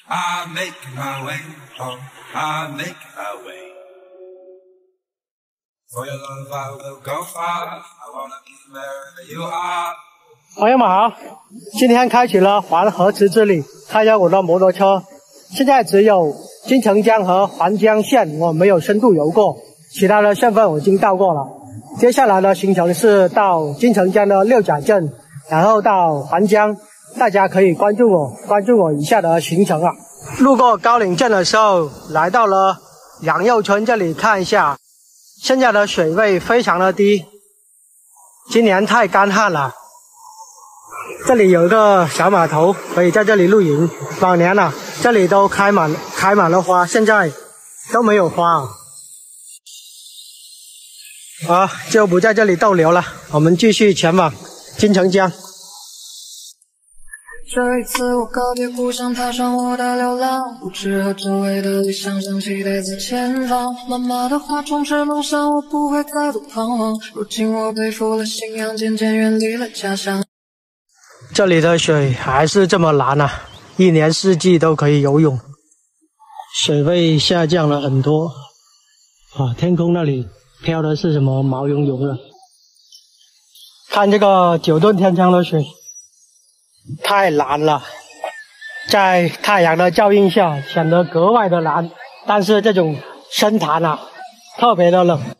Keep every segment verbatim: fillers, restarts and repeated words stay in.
I'm making my way home. I'm making my way. For your love, I will go far. I wanna be wherever you are. 朋友们好，今天开启了环河池之旅，开着我的摩托车。现在只有金城江和环江线我没有深度游过，其他的县份我已经到过了。接下来的行程是到金城江的六甲镇，然后到环江。大家可以关注我，关注我以下的行程啊。路过高岭镇的时候，来到了杨右村这里看一下，现在的水位非常的低，今年太干旱了。这里有一个小码头，可以在这里露营。往年啊，这里都开满开满了花，现在都没有花啊。好，就不在这里逗留了，我们继续前往金城江。 这一次我告别故乡，踏上我的流浪，不知和周围的理想相期待在前方。妈妈的话充斥梦想，我不会再度彷徨。如今我背负了信仰，渐渐远离了家乡。 这里的水还是这么蓝啊，一年四季都可以游泳。水位下降了很多啊，天空那里飘的是什么毛茸茸的？看这个九顿天窗的水。太蓝了，在太阳的照映下显得格外的蓝，但是这种深潭啊特别的冷。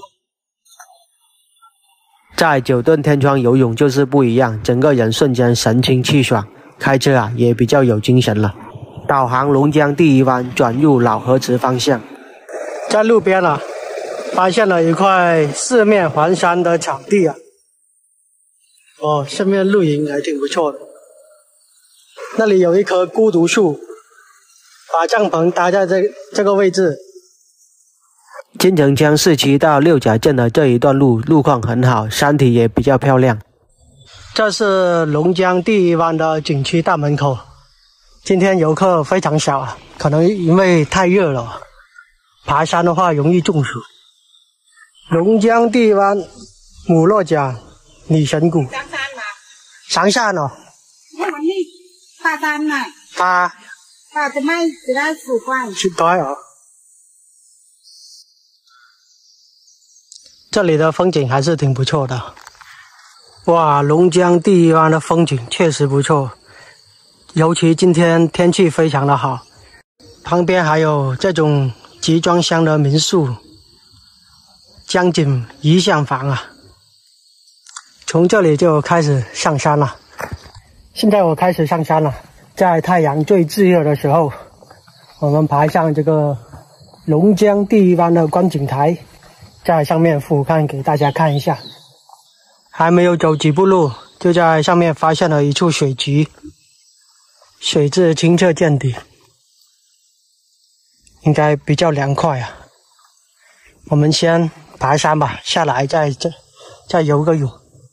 在九顿天窗游泳就是不一样，整个人瞬间神清气爽，开车啊也比较有精神了。导航龙江第一湾转入老河池方向， 在路边啊发现了一块四面环山的草地啊，哦，顺便露营还挺不错的。那里有一棵孤独树，把帐篷搭在这这个位置。 金城江市区到六甲镇的这一段路路况很好，山体也比较漂亮。 这是龙江第一湾的景区大门口，今天游客非常少啊，可能因为太热了，爬山的话容易中暑。龙江第一湾母落甲女神谷。上山吗？上山哦。 爬山呢？ 爬。 爬จะไม่จะได้สูงกว่า。 去高啊。这里的风景还是挺不错的。哇，龙江第一湾的风景确实不错，尤其今天天气非常的好，旁边还有这种集装箱的民宿，江景怡享房啊。从这里就开始上山了。现在我开始上山了，在太阳最炙热的时候，我们爬上这个龙江第一湾的观景台，在上面俯瞰给大家看一下。还没有走几步路，就在上面发现了一处水渠，水质清澈见底，应该比较凉快啊。我们先爬山吧，下来再再再游个泳。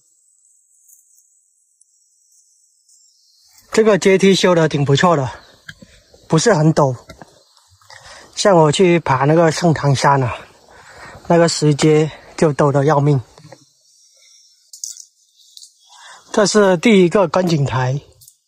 这个阶梯修的挺不错的，不是很陡。像我去爬那个圣堂山啊，那个石阶就陡得要命。这是第一个观景台，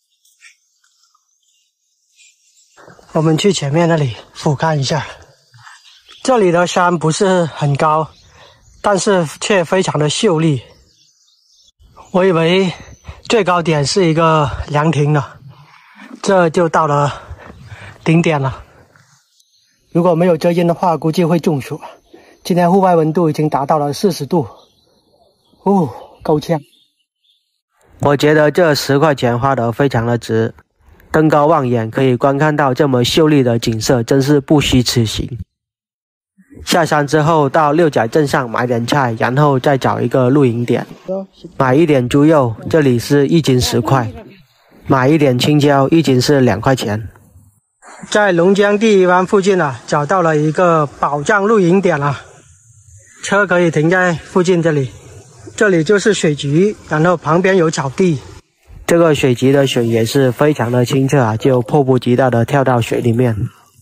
我们去前面那里俯瞰一下。这里的山不是很高，但是却非常的秀丽。我以为最高点是一个凉亭了，这就到了顶点了。如果没有遮阴的话，估计会中暑。今天户外温度已经达到了四十度，哦，够呛。 我觉得这十块钱花得非常的值，登高望远可以观看到这么秀丽的景色，真是不虚此行。下山之后到六甲镇上买点菜，然后再找一个露营点，买一点猪肉，这里是一斤十块，买一点青椒，一斤是两块钱。 在龙江第一湾附近啊，找到了一个保障露营点了，车可以停在附近这里。这里就是水渠，然后旁边有草地。 这个水渠的水也是非常的清澈啊，就迫不及待的跳到水里面。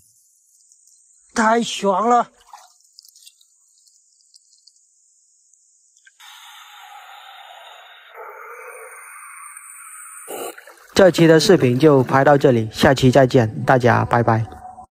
太爽了！ 这这期的视频就拍到这里，下期再见，大家拜拜。